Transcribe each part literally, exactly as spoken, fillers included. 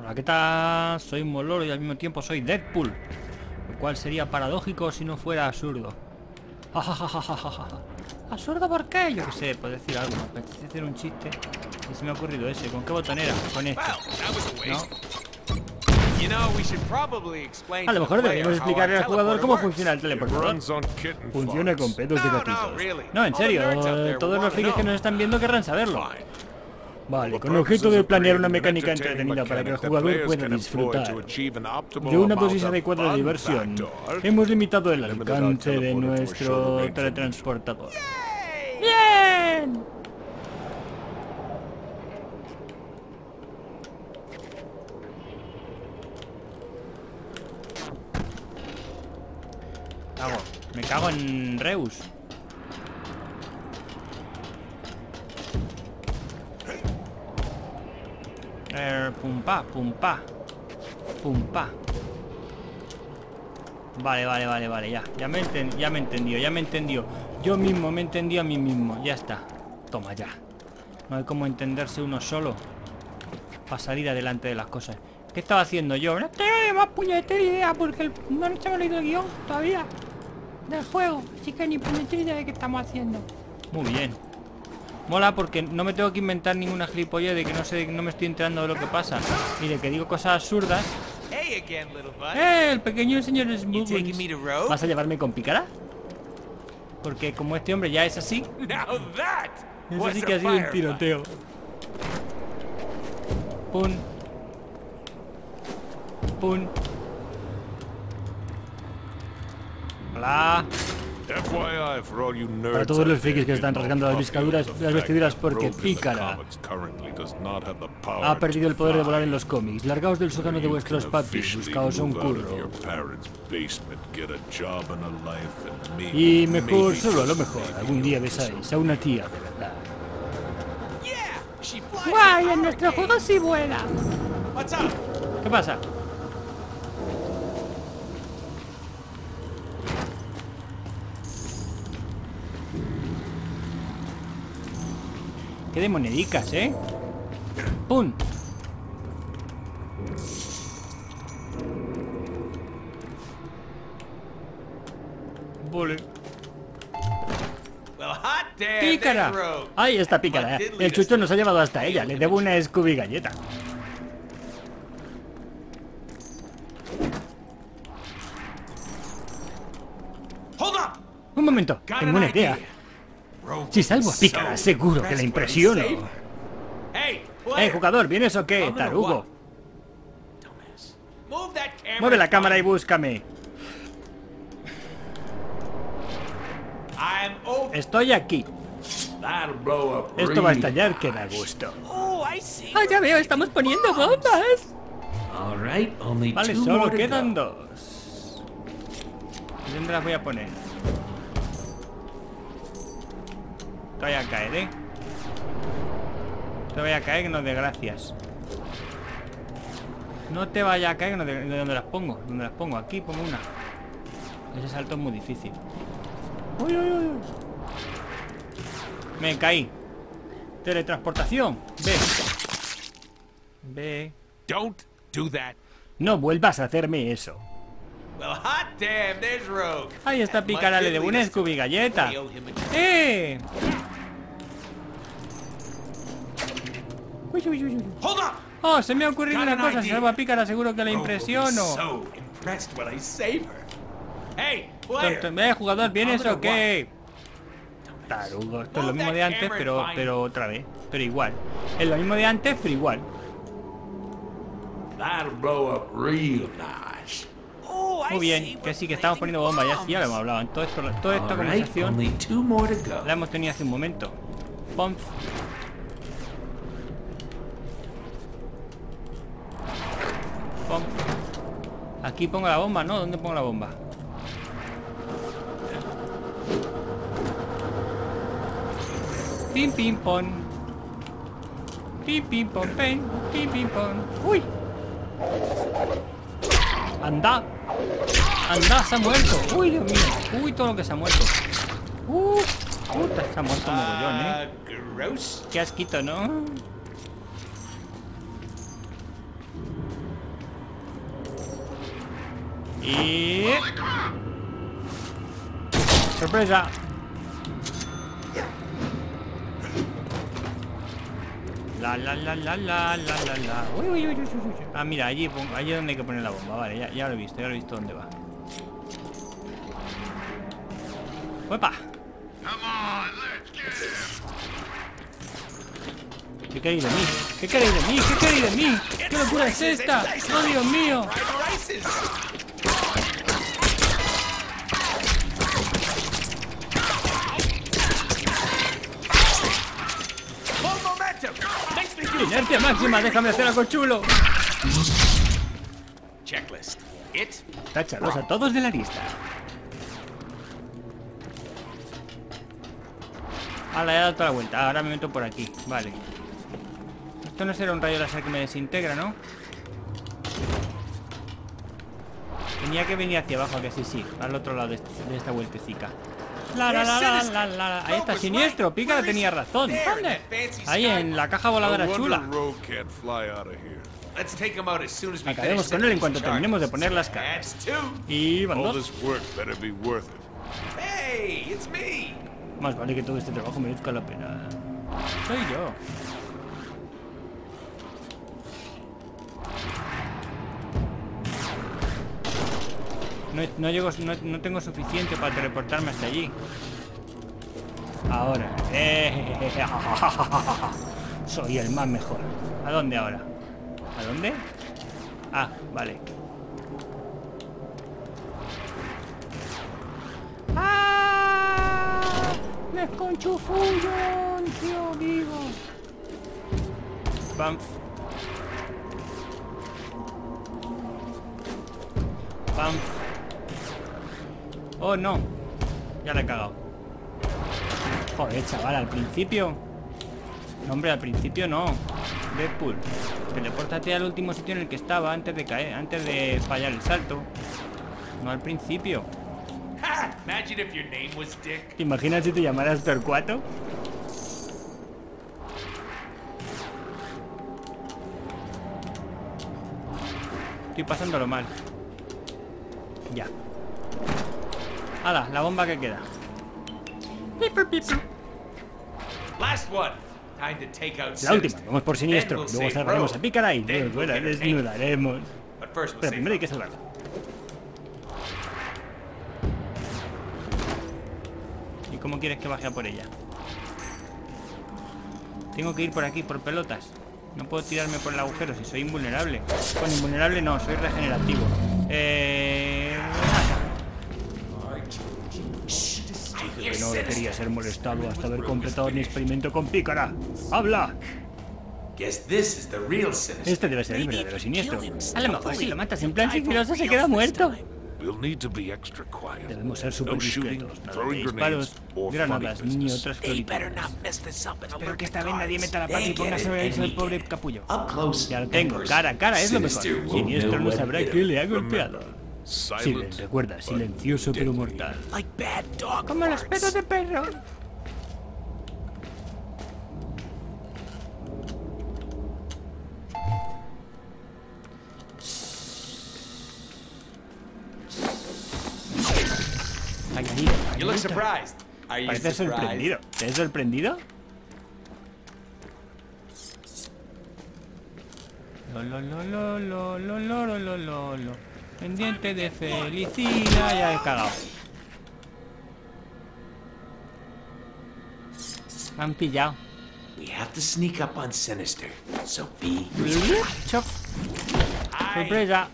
Hola, ¿qué tal? Soy Moloro y al mismo tiempo soy Deadpool, lo cual sería paradójico si no fuera absurdo. ¿Absurdo por qué? Yo qué sé, puedo decir algo. Me apetece hacer un chiste y se me ha ocurrido ese. ¿Con qué botón era? Con este. ¿No? A lo mejor deberíamos explicarle al jugador cómo funciona el teleportador. Funciona con pedos de gatitos. No, en serio, todos los frikis que nos están viendo querrán saberlo. Vale, con el objeto de planear una mecánica entretenida para que el jugador pueda disfrutar de una dosis adecuada de diversión, hemos limitado el alcance de nuestro teletransportador. ¡Bien! Cago, me cago en Reus. Eh, pum pa, pum pa. Pum pa. Vale, vale, vale, vale, ya. Ya me, enten, ya me entendió, ya me entendió. Yo mismo me entendí a mí mismo. Ya está. Toma ya. No hay como entenderse uno solo para salir adelante de las cosas. ¿Qué estaba haciendo yo? No tengo ni más puñetera idea porque el, no nos hemos leído el guión todavía del juego. Así que ni puñetera idea de qué estamos haciendo. Muy bien. Mola porque no me tengo que inventar ninguna gilipollez de que no sé, no me estoy enterando de lo que pasa y de que digo cosas absurdas. ¡Eh! El pequeño señor Smuggles. ¿Vas a llevarme con pícara? Porque como este hombre ya es así, eso sí que ha sido un tiroteo. Pum. Pum. Hola. Para todos los frikis que están rasgando las vestiduras, las vestiduras porque Pícara ha perdido el poder de volar en los cómics. Largaos del sótano de vuestros papis, buscaos un curro. Y mejor, solo a lo mejor, algún día besáis a una tía de verdad. ¡Guay! En nuestro juego sí vuela. ¿Qué pasa? ¡Qué de monedicas, eh! ¡Pum! Vale. ¡Pícara! ¡Ahí está Pícara! El chucho nos ha llevado hasta ella. Le debo una Scooby galleta. Un momento, tengo una idea. Si salvo a Pícara, seguro que la impresiono. ¡Eh, jugador! ¿Vienes o qué, tarugo? Mueve la cámara y búscame. Estoy aquí. Esto va a estallar que da gusto. ¡Ah, ya veo! ¡Estamos poniendo bombas! Vale, solo quedan dos. ¿Y dónde las voy a poner? Te voy a caer, ¿eh? Te voy a caer que no de gracias. No te vaya a caer que no de, de dónde las pongo. ¿Dónde las pongo? Aquí pongo una. Ese salto es muy difícil. Uy, uy, uy. Me caí. Teletransportación. Ve. Ve. Don't do that. No vuelvas a hacerme eso. Well, hot damn, there's Rogue. Ahí está Pícara, le debo una Scooby galleta. ¡Eh! Uy, uy, uy, uy. Oh, se me ha ocurrido una cosa. Si salvo a Pícara, seguro que la impresiono. Tonto, eh, jugador, ¿vienes o qué? Tarugo, esto es lo mismo de antes, pero, pero otra vez. Pero igual. Es lo mismo de antes, pero igual. Muy bien, que sí, que estamos poniendo bombas. Ya, ya lo hemos hablado. En todo esto, toda esta conversación la hemos tenido hace un momento. Pom. Pom. Aquí pongo la bomba, ¿no? ¿Dónde pongo la bomba? Pim pim pon. Pim pim pon pen. Pim pim pon. Uy. Anda. Anda, se ha muerto. Uy, Dios mío. Uy, todo lo que se ha muerto. Uh, puta, se ha muerto un mogollón, eh. Qué asquito, ¿no? Y... ¡sorpresa! La la la la la la la la. Uy, uy, uy, uy, uy. Ah, mira, allí, allí es donde hay que poner la bomba. Vale, ya, ya lo he visto, ya lo he visto dónde va. ¡Uepa! ¿Qué queréis de mí? ¿Qué queréis de mí? ¿Qué queréis de mí? ¿Qué locura es esta? ¡Oh, Dios mío! Inercia máxima, déjame hacer algo chulo. Checklist. It. Táchalos a todos de la lista. Ah, le he dado toda la vuelta. Ahora me meto por aquí. Vale. Esto no será un rayo láser que me desintegra, ¿no? Tenía que venir hacia abajo, que sí, sí. Al otro lado de, este, de esta vueltecica. La, la, la, la, la, la. Ahí está Siniestro. Pícara tenía razón. ¿Dónde? Ahí en la caja voladora chula. Acabemos con él en cuanto terminemos de poner las cargas. Y bandos. Más vale que todo este trabajo merezca la pena. Soy yo. No, no llego, no, no tengo suficiente para teleportarme hasta allí. Ahora. Eh, soy el más mejor. ¿A dónde ahora? ¿A dónde? Ah, vale. ¡Ah! ¡Me esconchufullo! ¡Tío vivo! Bam. Bam. Oh, no. Ya la he cagado. Joder, chaval, al principio. No, hombre, al principio no. Deadpool. Telepórtate al último sitio en el que estaba antes de caer, antes de fallar el salto. No al principio. ¿Te imaginas si te llamaras Torcuato? Estoy pasándolo mal. Ya. ¡Hala! La bomba que queda. La última. Vamos por Siniestro. Luego salvaremos a Pícara y luego la desnudaremos. Pero primero hay que salvarla. ¿Y cómo quieres que baje a por ella? Tengo que ir por aquí, por pelotas. No puedo tirarme por el agujero si soy invulnerable. Bueno, invulnerable no, soy regenerativo. Eh... Que no quería ser molestado hasta haber completado mi experimento con Pícara. ¡Habla! Este debe ser el verdadero Siniestro. A lo mejor si lo matas en plan sigiloso se queda muerto. Debemos ser súper discretos. Nada de disparos, granadas ni otras floritas. Espero que esta vez nadie meta la pata y ponga sobre eso el pobre capullo. Ya lo tengo, cara a cara, es lo mejor. Siniestro no sabrá que le ha golpeado. Silen, recuerda, silencioso pero mortal. Como los pedos de perro. Parece sorprendido. ¿Te has sorprendido? Lo, lo, lo, lo, lo, lo, lo, lo, lo, lo. Pendiente de felicidad. Ya he cagado. Me han pillado. We have to sneak up on Sinister, so be Chof. Sorpresa.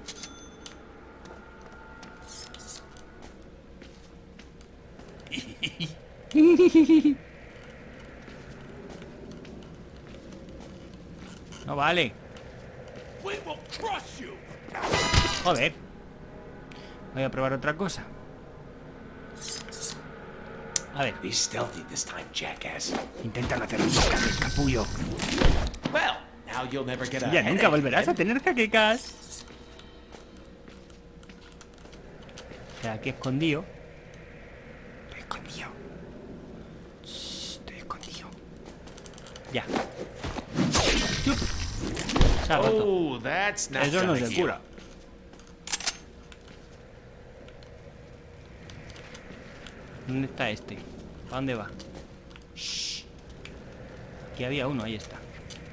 No vale. Joder. Voy a probar otra cosa. A ver. Be stealthy this time, jackass. Intenta no hacer un capullo. Well, now you'll never get a Ya nunca volverás a tener jaquecas. Está aquí escondido. Estoy escondido. Shh, estoy escondido. Ya. Chup. Se ha roto. Oh, that's not Eso no gonna se heal. cura. ¿Dónde está este? ¿Para dónde va? Aquí había uno, ahí está.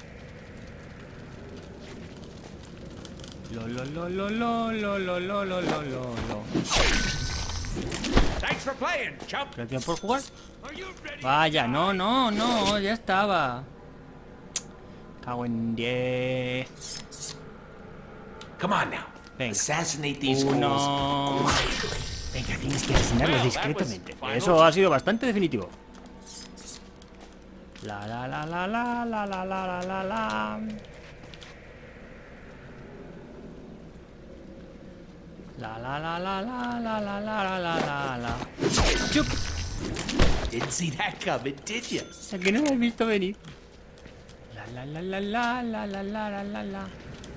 Lo, lo, lo, lo, lo, lo, lo, lo, lo, lo, lo. Thanks for playing, chump. Gracias por jugar. Are you ready? Vaya, no, no, no, ya estaba. Cago en diez. Come on now. Venga. Assassinate these Uno. fools. Venga, tienes que asesinarlos Well, discretamente. that was Eso ha sido bastante definitivo. La la la la la la la la la la la. La la la la la la la la la la la. Chup. Didn't see that coming, did you? ¿A que no me has visto venir? La la la la la la la la la la la.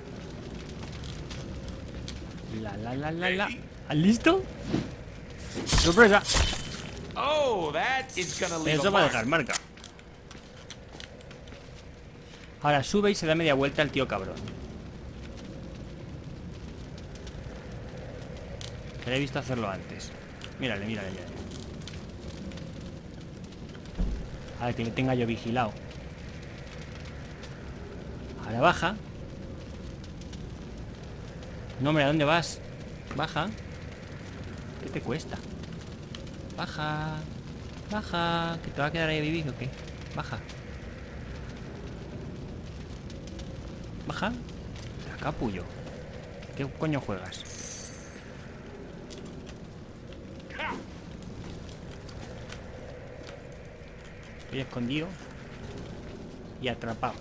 La la la la la. ¿Has listo? ¡Sorpresa! Oh, that is gonna leave Eso a va a mark. dejar marca. Ahora sube y se da media vuelta al tío cabrón. Que le he visto hacerlo antes. Mírale, mírale, mírale. A ver, que le tenga yo vigilado. Ahora baja. No, hombre, ¿a dónde vas? Baja. ¿Qué te cuesta? Baja. Baja. ¿Que te va a quedar ahí a vivir o qué? Baja. Baja. Capullo. ¿Qué coño juegas? Estoy escondido y atrapado.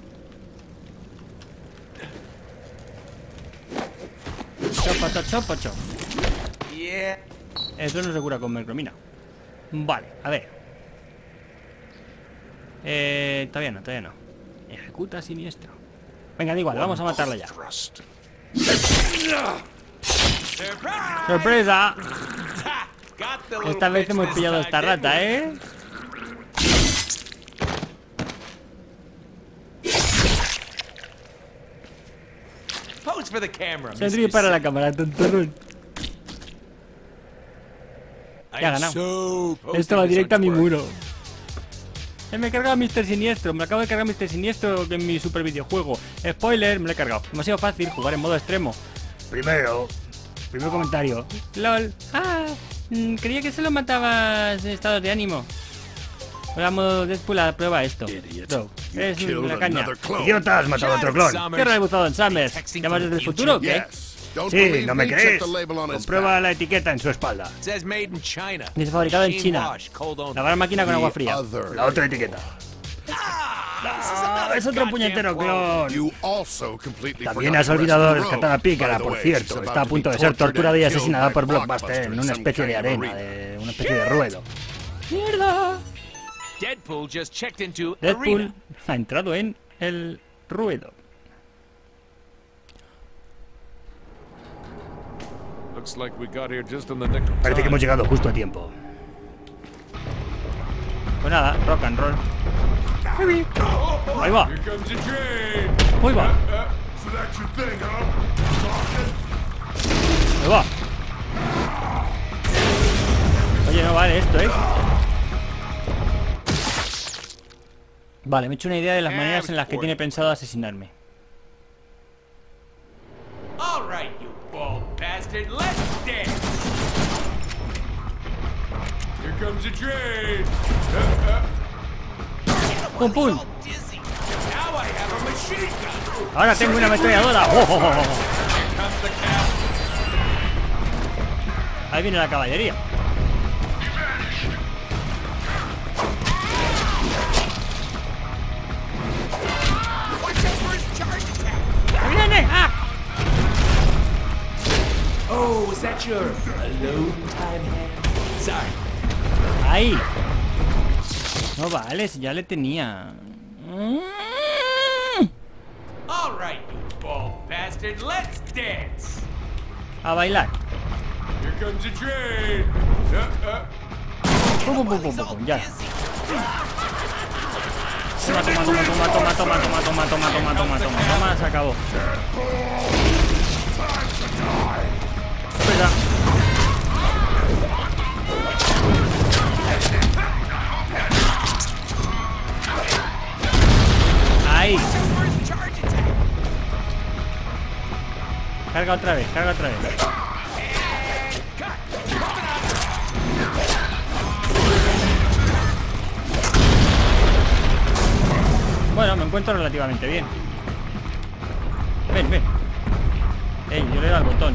Chopato, chopacho. Yeah. Eso no se cura con mercromina. Vale, a ver. Eh, todavía no, todavía no. Ejecuta siniestro. Venga, da igual, vamos a matarla ya. Surprise! ¡Sorpresa! Got the little Esta vez bitch hemos this pillado a time, esta didn't rata, we? ¿eh? Pose for the camera. Se ríe para la cámara, tontorrón. Ya ha ganado. So Esto va directo a mi muro. Eh, me he cargado a mister Siniestro. Me acabo de cargar a mister Siniestro en mi super videojuego. Spoiler, me lo he cargado. Demasiado fácil jugar en modo extremo. Primero, primer comentario. LOL. Ah, mm, creía que solo matabas en estados de ánimo. Vamos, Deadpool, a prueba esto. Bro, eres una caña. Idiota, has matado a otro clon. ¿Qué rebuzado en Summers? ¿Llamas desde el futuro o qué? Sí, ¿no me crees? Comprueba la etiqueta en su espalda. Says made in China. Dice fabricado en China. Wash, cold on. Lavar máquina con agua fría. La otra etiqueta. Ah, es otro puñetero clon. También has olvidado rescatar a Pícara, por cierto. Está a punto de ser torturada y asesinada por Blockbuster en una especie de arena, de una especie de ruedo. ¡Mierda! Deadpool just checked into Deadpool arena. ha entrado en el ruedo. Looks like we got here just in the nick of Parece que time. hemos llegado justo a tiempo. Pues nada, rock and roll. Ahí va, Here comes the train. ahí va, Uh, so that's your thing, huh? ahí va. Oye, no vale esto, ¿eh? Vale, me he hecho una idea de las maneras en las que tiene pensado asesinarme. All right, you bald bastard. Let's dance. Here comes the train. ¡Pum, pum! All dizzy. Now I have a machine gun. Ahora tengo una ametralladora. ¡Oh, oh, oh, oh! Here comes the cap. Ahí viene la caballería. Watch out for his charge attack. ¡Ahí viene! ¡Ah! Oh, was that your alone time hand? Sorry. ¡Ahí! No vale, si ya le tenía. Mm. All right, you bald bastard. Let's dance. A bailar. Here comes the train. Uh, uh. Pum, pum, pum, pum, pum, pum, ya. Toma, toma, toma, toma, toma, toma, toma, toma, toma, toma, toma, toma, toma, se acabó. Espera. Carga otra vez, carga otra vez. Bueno, me encuentro relativamente bien. Ven, ven. Ey, yo le doy al botón.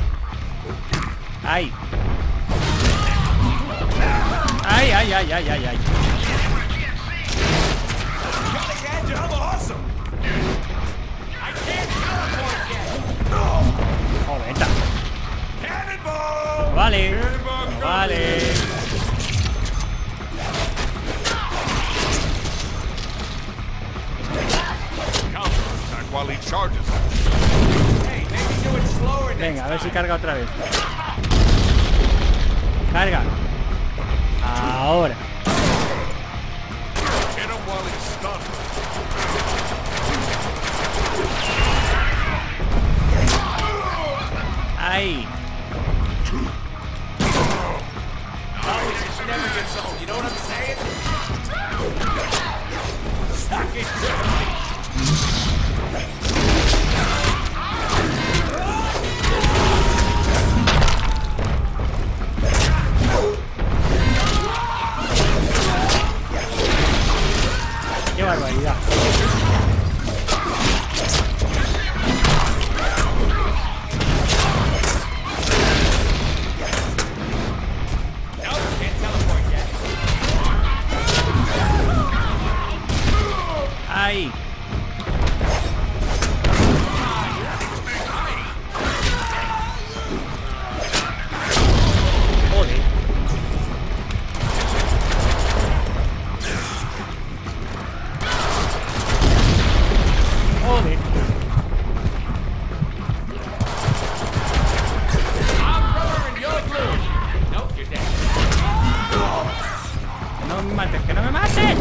¡Ay! ¡Ay, ay, ay, ay, ay, ay! ¡Oh, venta! Vale, vale. While he charges. Venga, a ver si carga otra vez. Carga. Ahora. Hit him while he's stunned. Ahí. Never gets old, you know what I'm saying? Suck it. Qué barbaridad. Ahí. Joder. Joder. No me mates, que no me mates.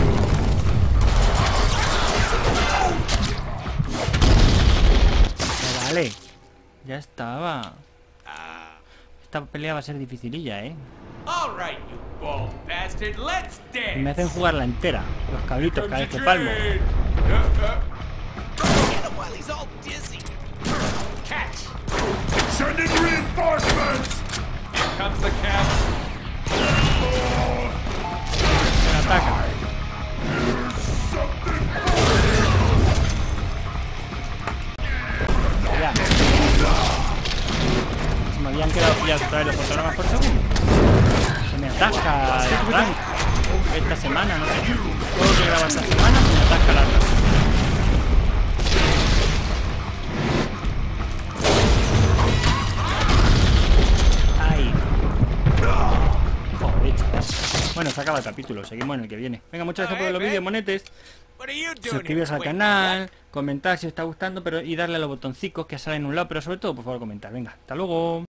Vale, ya estaba. Esta pelea va a ser dificililla, ¿eh? All right, you bald bastard, let's Y me dance. hacen jugarla entera. Los cabritos cada vez que palmo. Get him while he's all dizzy. Catch. Sending reinforcements. Here comes the cat. Me ataca. Ya. Se me habían quedado pillados otra vez los fotogramas por segundo. Se me atasca el rank. Esta semana, no sé. Todo lo que grabo esta semana se me atasca la rank. Ahí. Joder, chaval. Bueno, se acaba el capítulo. Seguimos en el que viene. Venga, muchas gracias por ver los vídeos, monetes. What are you doing? Suscribiros here? al Wait, canal, comentar si os está gustando, pero y darle a los botoncicos que salen en un lado, pero sobre todo, por favor, comentar. Venga, hasta luego.